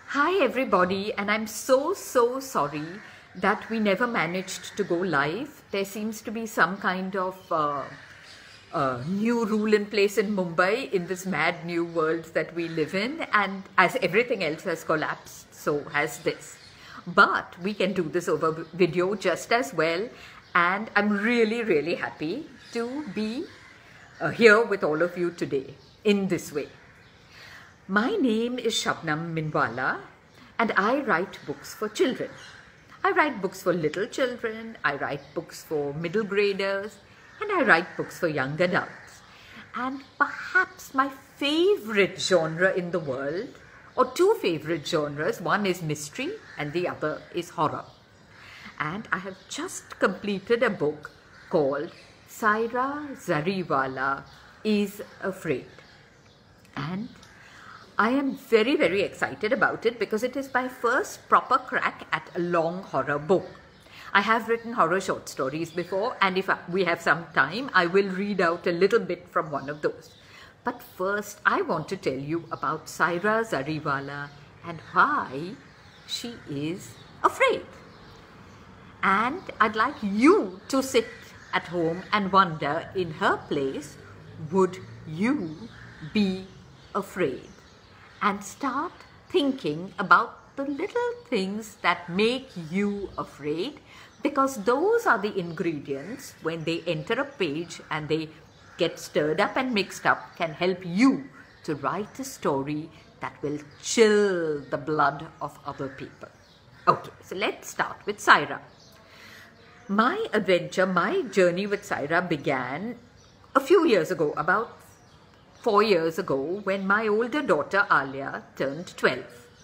Hi everybody, and I'm so sorry that we never managed to go live. There seems to be some kind of new rule in place in Mumbai in this mad new world that we live in, and as everything else has collapsed, so has this. But we can do this over video just as well, and I'm really happy to be here with all of you today in this way. My name is Shabnam Minwalla, and I write books for children. I write books for little children, I write books for middle graders, and I write books for young adults. And perhaps my favorite genre in the world, or two favorite genres, one is mystery and the other is horror. And I have just completed a book called Saira Zariwala is Afraid. And I am very excited about it because it is my first proper crack at a long horror book. I have written horror short stories before, and if we have some time, I will read out a little bit from one of those. But first, I want to tell you about Saira Zariwala and why she is afraid. And I'd like you to sit at home and wonder, in her place, would you be afraid? And start thinking about the little things that make you afraid, because those are the ingredients, when they enter a page and they get stirred up and mixed up, can help you to write a story that will chill the blood of other people. Okay, so let's start with Saira. My adventure, my journey with Saira began a few years ago, about 4 years ago, when my older daughter Alia turned 12.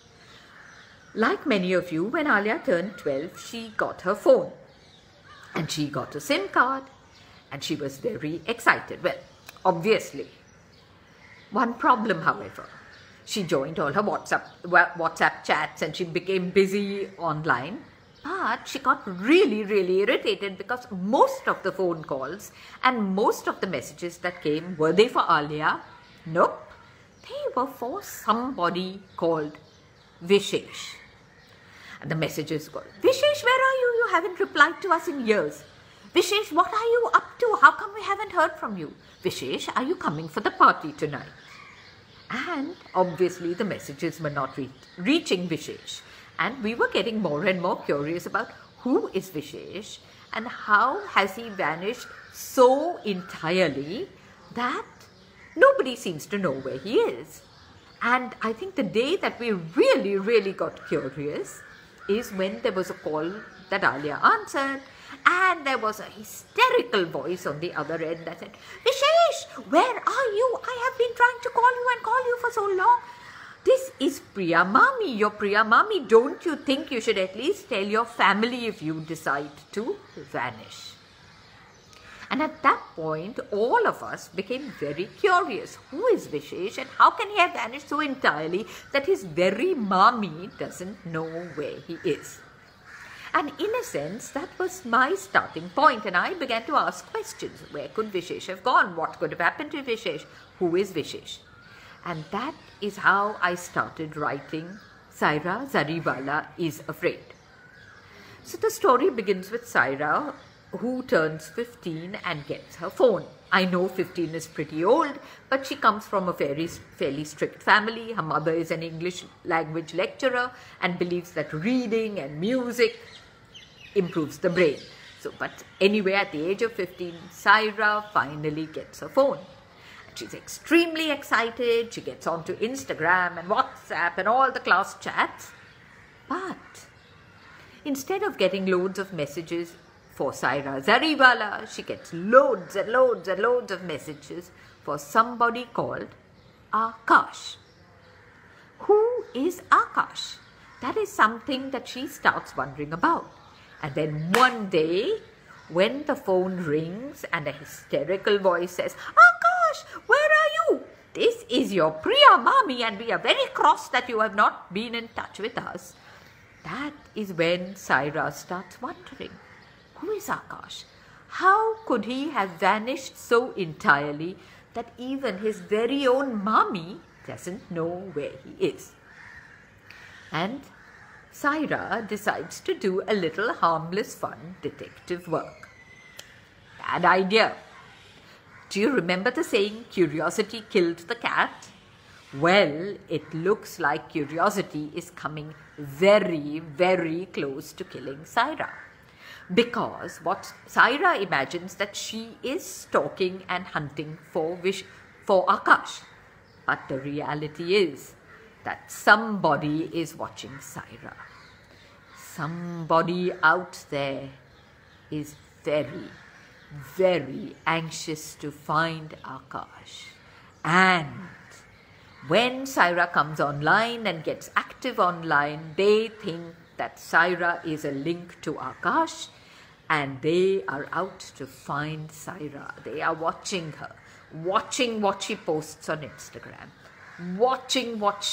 Like many of you, when Alia turned 12, she got her phone and she got a SIM card and she was very excited. Well, obviously. One problem, however, she joined all her WhatsApp chats and she became busy online. But she got really irritated because most of the phone calls and most of the messages that came, were they for Alia? Nope. They were for somebody called Vishesh. And the messages were, Vishesh, where are you? You haven't replied to us in years. Vishesh, what are you up to? How come we haven't heard from you? Vishesh, are you coming for the party tonight? And obviously the messages were not reaching Vishesh. And we were getting more and more curious about who is Vishesh and how has he vanished so entirely that nobody seems to know where he is. And I think the day that we really got curious is when there was a call that Alia answered, and there was a hysterical voice on the other end that said, Vishesh, where are you? I have been trying to call you for so long. This is Priya Mami, your Priya Mami. Don't you think you should at least tell your family if you decide to vanish? And at that point, all of us became very curious. Who is Vishesh and how can he have vanished so entirely that his very mommy doesn't know where he is? And in a sense, that was my starting point, and I began to ask questions. Where could Vishesh have gone? What could have happened to Vishesh? Who is Vishesh? And that is how I started writing Saira Zariwala is Afraid. So the story begins with Saira, who turns 15 and gets her phone. I know 15 is pretty old, but she comes from a fairly strict family. Her mother is an English language lecturer and believes that reading and music improves the brain. But anyway, at the age of 15, Saira finally gets her phone. She's extremely excited. She gets onto Instagram and WhatsApp and all the class chats. But instead of getting loads of messages for Saira Zariwala, she gets loads and loads of messages for somebody called Akash. Who is Akash? That is something that she starts wondering about. And then one day, when the phone rings and a hysterical voice says, Akash, where are you? This is your Priya Mami and we are very cross that you have not been in touch with us. That is when Saira starts wondering, who is Akash? How could he have vanished so entirely that even his very own mommy doesn't know where he is? And Saira decides to do a little harmless, fun detective work. Bad idea. Do you remember the saying, curiosity killed the cat? Well, it looks like curiosity is coming very, very close to killing Saira. Because what Saira imagines that she is stalking and hunting for Akash. But the reality is that somebody is watching Saira. Somebody out there is very, very anxious to find Akash. And when Saira comes online and gets active online, they think that Saira is a link to Akash, and they are out to find Saira. They are watching her, watching what she posts on Instagram, watching what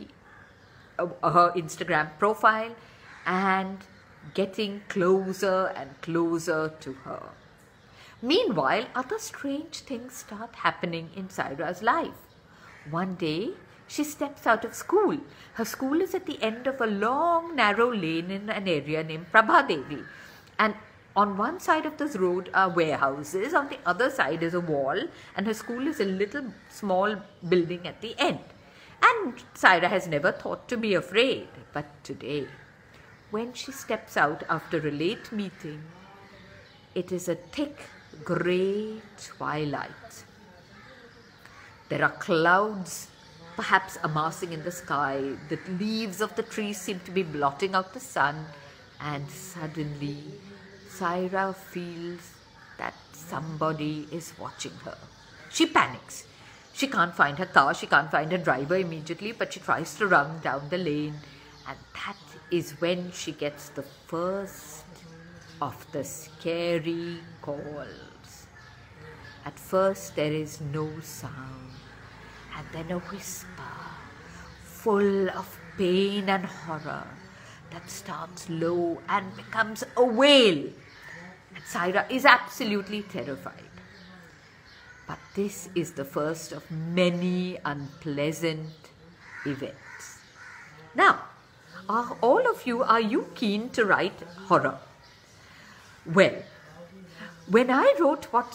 her Instagram profile, and getting closer and closer to her. Meanwhile, other strange things start happening in Saira's life. One day, she steps out of school. Her school is at the end of a long, narrow lane in an area named Prabhadevi. And on one side of this road are warehouses, on the other side is a wall, and her school is a little small building at the end. And Saira has never thought to be afraid. But today, when she steps out after a late meeting, it is a thick, grey twilight. There are clouds perhaps amassing in the sky. The leaves of the trees seem to be blotting out the sun. And suddenly, Saira feels that somebody is watching her. She panics. She can't find her car. She can't find her driver immediately, but she tries to run down the lane. And that is when she gets the first of the scary calls. At first, there is no sound. And then a whisper, full of pain and horror, that starts low and becomes a wail. And Saira is absolutely terrified. But this is the first of many unpleasant events. Now, all of you, are you keen to write horror? Well, when I wrote about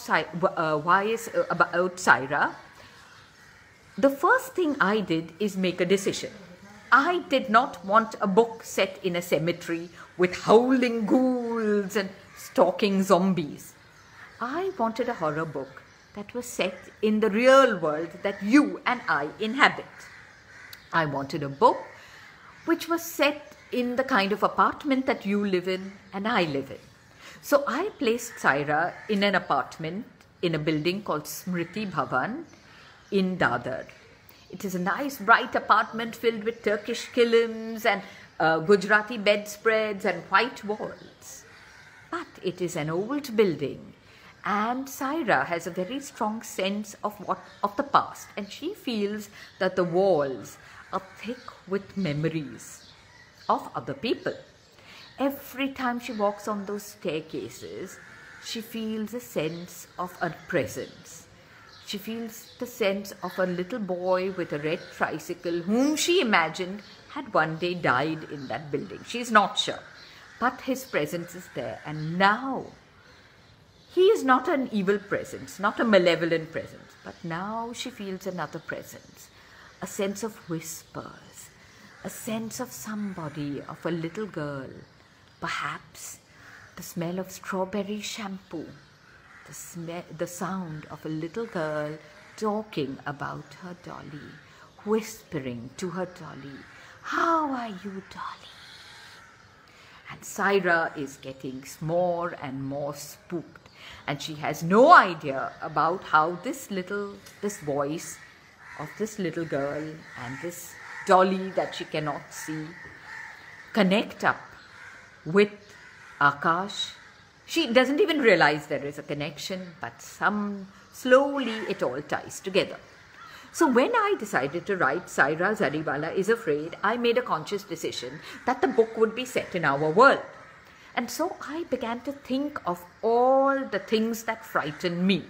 Saira, the first thing I did is make a decision. I did not want a book set in a cemetery with howling ghouls and stalking zombies. I wanted a horror book that was set in the real world that you and I inhabit. I wanted a book which was set in the kind of apartment that you live in and I live in. So I placed Saira in an apartment in a building called Smriti Bhavan in Dadar. It is a nice bright apartment filled with Turkish kilims and Gujarati bedspreads and white walls. But it is an old building, and Saira has a very strong sense of the past, and she feels that the walls are thick with memories of other people. Every time she walks on those staircases, she feels a sense of a presence. She feels the sense of a little boy with a red tricycle whom she imagined had one day died in that building. She's not sure, but his presence is there. And now, he is not an evil presence, not a malevolent presence, but now she feels another presence, a sense of whispers, a sense of somebody, of a little girl, perhaps the smell of strawberry shampoo, the sound of a little girl talking about her dolly, whispering to her dolly, "How are you, dolly?" And Saira is getting more and more spooked, and she has no idea about how this voice of this little girl and this dolly that she cannot see connect up with Akash. She doesn't even realize there is a connection, but slowly it all ties together. So when I decided to write Saira Zariwala is Afraid, I made a conscious decision that the book would be set in our world. And so I began to think of all the things that frighten me.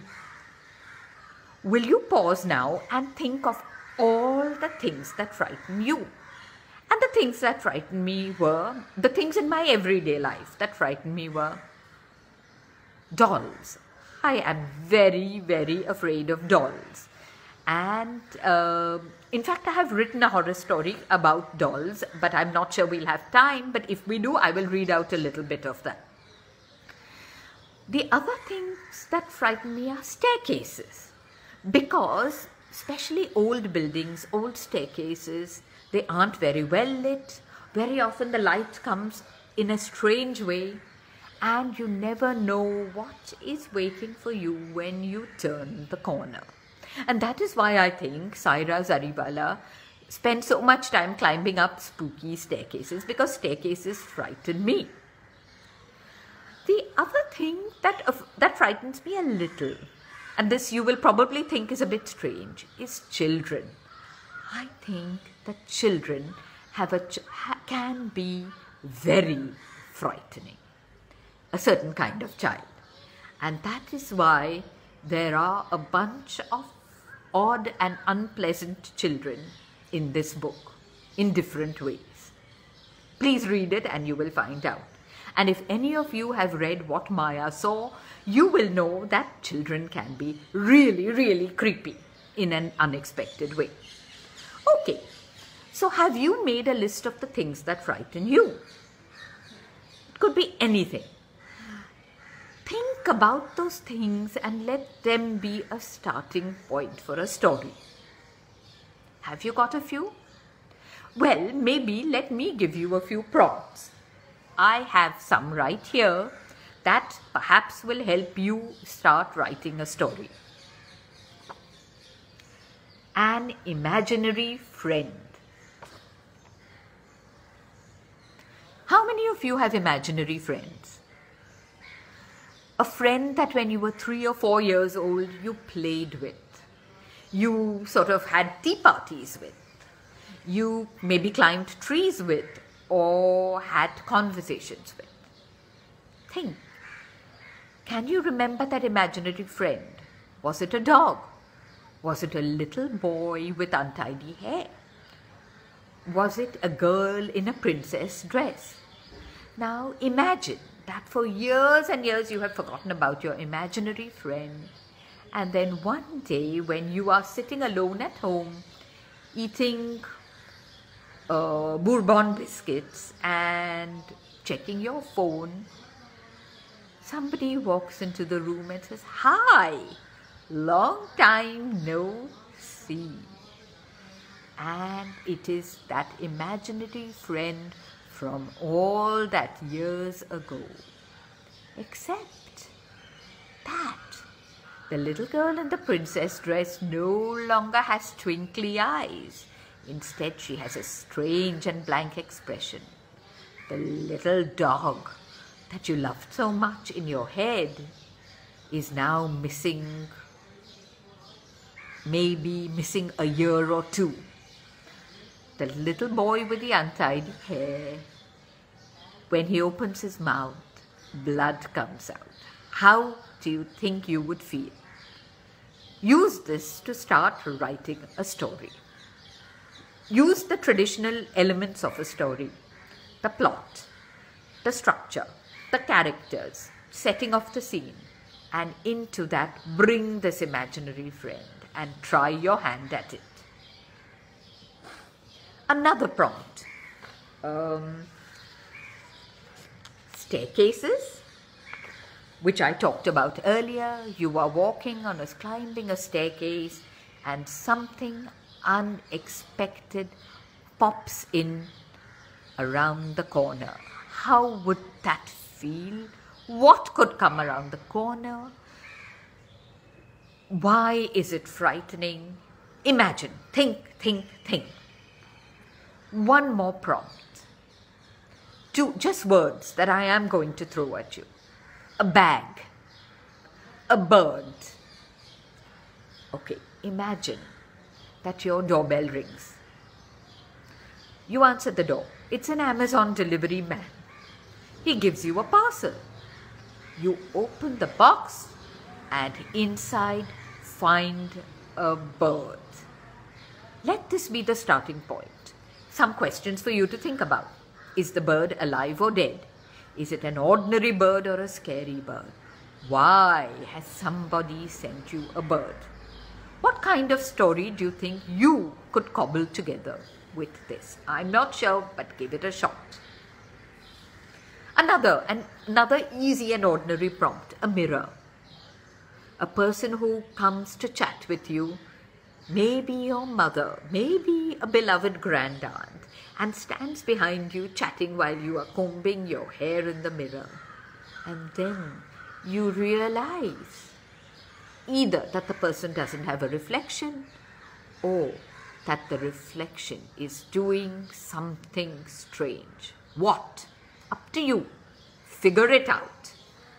Will you pause now and think of all the things that frighten you? And the things that frightened me were, the things in my everyday life that frightened me were dolls. I am very, very afraid of dolls. And in fact, I have written a horror story about dolls, but I'm not sure we'll have time. But if we do, I will read out a little bit of that. The other things that frighten me are staircases, because especially old buildings, old staircases, they aren't very well lit. Very often the light comes in a strange way, and you never know what is waiting for you when you turn the corner. And that is why I think Saira Zariwala spent so much time climbing up spooky staircases, because staircases frighten me. The other thing that frightens me a little, and this you will probably think is a bit strange, is children. I think that children can be very frightening, a certain kind of child. And that is why there are a bunch of odd and unpleasant children in this book in different ways. Please read it and you will find out. And if any of you have read What Maya Saw, you will know that children can be really, really creepy in an unexpected way. Okay, so have you made a list of the things that frighten you? It could be anything. Think about those things and let them be a starting point for a story. Have you got a few? Well, maybe let me give you a few prompts. I have some right here that perhaps will help you start writing a story. An imaginary friend. How many of you have imaginary friends? A friend that when you were 3 or 4 years old, you played with. You sort of had tea parties with. You maybe climbed trees with or had conversations with. Think. Can you remember that imaginary friend? Was it a dog? Was it a little boy with untidy hair? Was it a girl in a princess dress? Now imagine that for years and years you have forgotten about your imaginary friend, and then one day when you are sitting alone at home eating bourbon biscuits and checking your phone, somebody walks into the room and says, "Hi, long time no see." And it is that imaginary friend from all that years ago. Except that the little girl in the princess dress no longer has twinkly eyes. Instead, she has a strange and blank expression. The little dog that you loved so much in your head is now missing, maybe missing a year or two. The little boy with the untidy hair, when he opens his mouth, blood comes out. How do you think you would feel? Use this to start writing a story. Use the traditional elements of a story, the plot, the structure, the characters, setting of the scene, and into that bring this imaginary friend and try your hand at it. Another prompt. Staircases, which I talked about earlier. You are walking on climbing a staircase and something unexpected pops in around the corner. How would that feel? What could come around the corner? Why is it frightening? Imagine, think. One more prompt. Just words that I am going to throw at you. A bag. A bird. Okay, imagine that your doorbell rings. You answer the door. It's an Amazon delivery man. He gives you a parcel. You open the box and inside find a bird. Let this be the starting point. some questions for you to think about. Is the bird alive or dead? Is it an ordinary bird or a scary bird? Why has somebody sent you a bird? What kind of story do you think you could cobble together with this? I'm not sure, but give it a shot. Another easy and ordinary prompt, a mirror. A person who comes to chat with you, maybe your mother, maybe a beloved grandaunt, and stands behind you chatting while you are combing your hair in the mirror. And then you realize either that the person doesn't have a reflection or that the reflection is doing something strange. What? Up to you. Figure it out.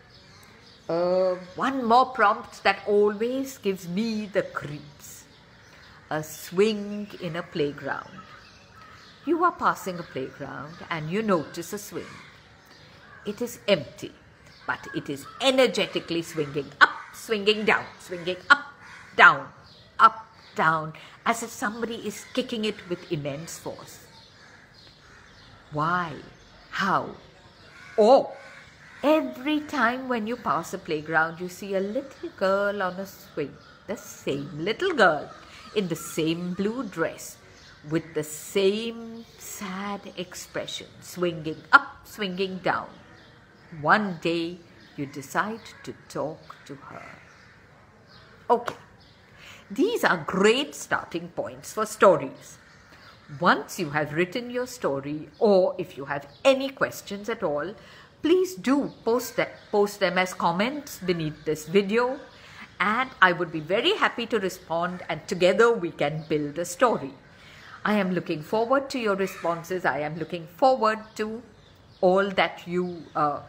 One more prompt that always gives me the creeps. A swing in a playground. You are passing a playground and you notice a swing. It is empty, but it is energetically swinging up, swinging down, swinging up, down, as if somebody is kicking it with immense force. Why? How? Oh, every time when you pass a playground, you see a little girl on a swing, the same little girl in the same blue dress with the same sad expression, swinging up, swinging down. One day, you decide to talk to her. Okay, these are great starting points for stories. Once you have written your story, or if you have any questions at all, please do post them as comments beneath this video, and I would be very happy to respond, and together we can build a story. I am looking forward to your responses. I am looking forward to all that you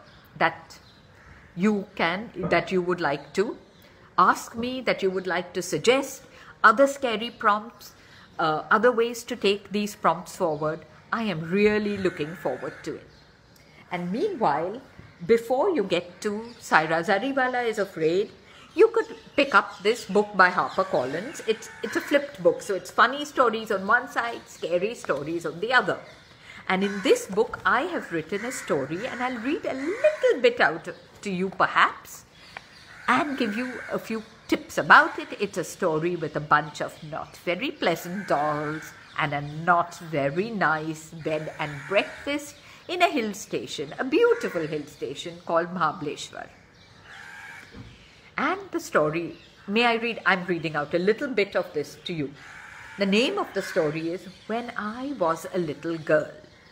would like to ask me, that you would like to suggest, other scary prompts, other ways to take these prompts forward. I am really looking forward to it. And meanwhile, before you get to Saira Zariwala is Afraid, you could pick up this book by HarperCollins. It's a flipped book, so it's funny stories on one side, scary stories on the other. And in this book, I have written a story, and I'll read a little bit out to you perhaps, and give you a few tips about it. It's a story with a bunch of not very pleasant dolls and a not very nice bed and breakfast in a hill station, a beautiful hill station called Mahabaleshwar. And the story, may I read? I'm reading out a little bit of this to you. The name of the story is When I Was a Little Girl.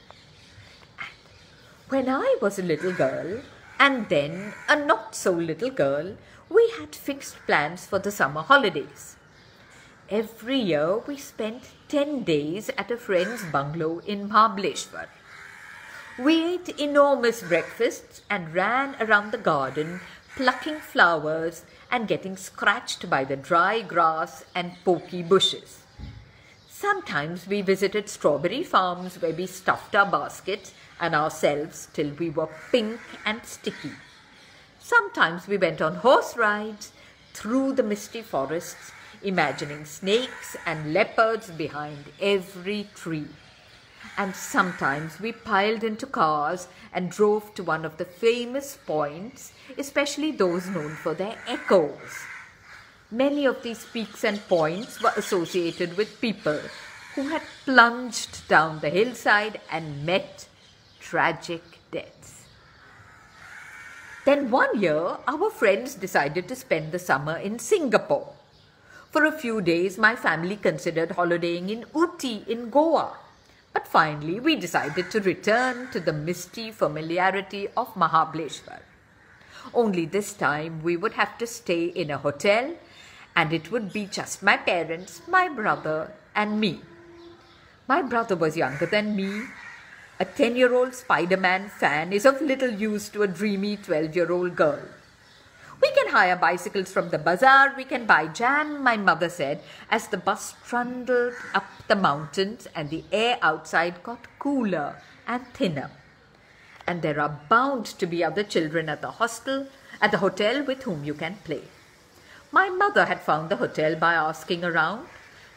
When I was a little girl, and then a not so little girl, we had fixed plans for the summer holidays. Every year we spent 10 days at a friend's bungalow in Mahabaleshwar. We ate enormous breakfasts and ran around the garden, plucking flowers and getting scratched by the dry grass and poky bushes. Sometimes we visited strawberry farms where we stuffed our baskets and ourselves till we were pink and sticky. Sometimes we went on horse rides through the misty forests, imagining snakes and leopards behind every tree. And sometimes we piled into cars and drove to one of the famous points, especially those known for their echoes. Many of these peaks and points were associated with people who had plunged down the hillside and met tragic deaths. Then one year, our friends decided to spend the summer in Singapore. For a few days, my family considered holidaying in Ooty in Goa. But finally, we decided to return to the misty familiarity of Mahabaleshwar. Only this time, we would have to stay in a hotel, and it would be just my parents, my brother, and me. My brother was younger than me. A 10-year-old Spider-Man fan is of little use to a dreamy 12-year-old girl. We can hire bicycles from the bazaar, we can buy jam, my mother said, as the bus trundled up the mountains and the air outside got cooler and thinner. And there are bound to be other children at the hotel with whom you can play. My mother had found the hotel by asking around,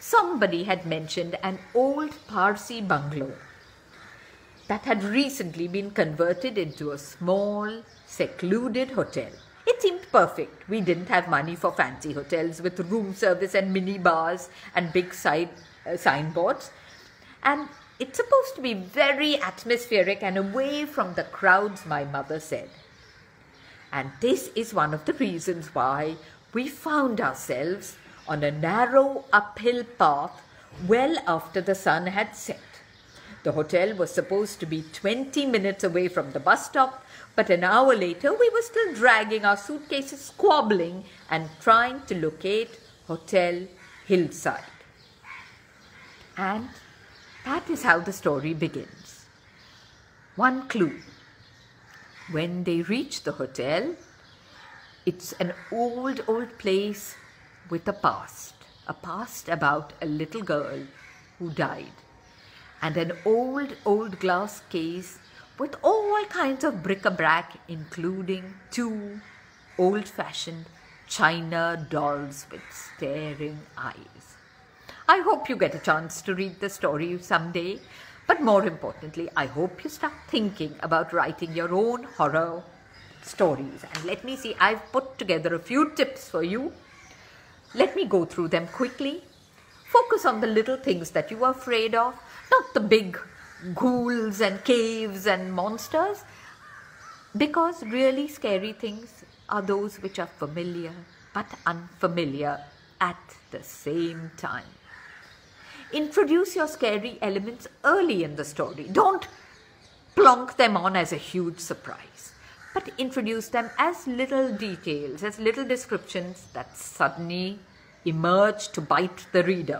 somebody had mentioned an old Parsi bungalow that had recently been converted into a small, secluded hotel. It seemed perfect. We didn't have money for fancy hotels with room service and mini bars and big signboards. And it's supposed to be very atmospheric and away from the crowds, my mother said. And this is one of the reasons why we found ourselves on a narrow uphill path well after the sun had set. The hotel was supposed to be 20 minutes away from the bus stop, but an hour later we were still dragging our suitcases, squabbling and trying to locate Hotel Hillside. And that is how the story begins. One clue. When they reach the hotel, it's an old place with a past about a little girl who died, and an old glass case with all kinds of bric-a-brac, including 2 old-fashioned china dolls with staring eyes. I hope you get a chance to read the story someday, but more importantly, I hope you start thinking about writing your own horror stories. And let me see, I've put together a few tips for you. Let me go through them quickly. Focus on the little things that you are afraid of, not the big ghouls and caves and monsters, because really scary things are those which are familiar but unfamiliar at the same time. Introduce your scary elements early in the story. Don't plonk them on as a huge surprise, but introduce them as little details, as little descriptions that suddenly emerge to bite the reader.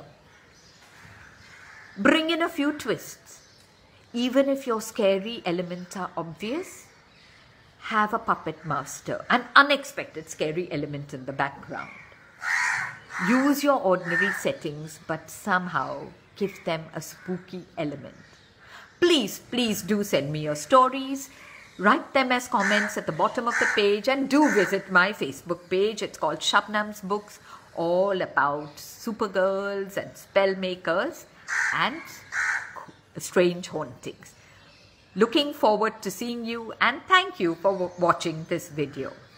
Bring in a few twists. Even if your scary elements are obvious, have a puppet master, an unexpected scary element in the background. Use your ordinary settings, but somehow give them a spooky element. Please do send me your stories. Write them as comments at the bottom of the page, and do visit my Facebook page. It's called Shabnam's Books, all about supergirls and spell makers and strange hauntings. Looking forward to seeing you, and thank you for watching this video.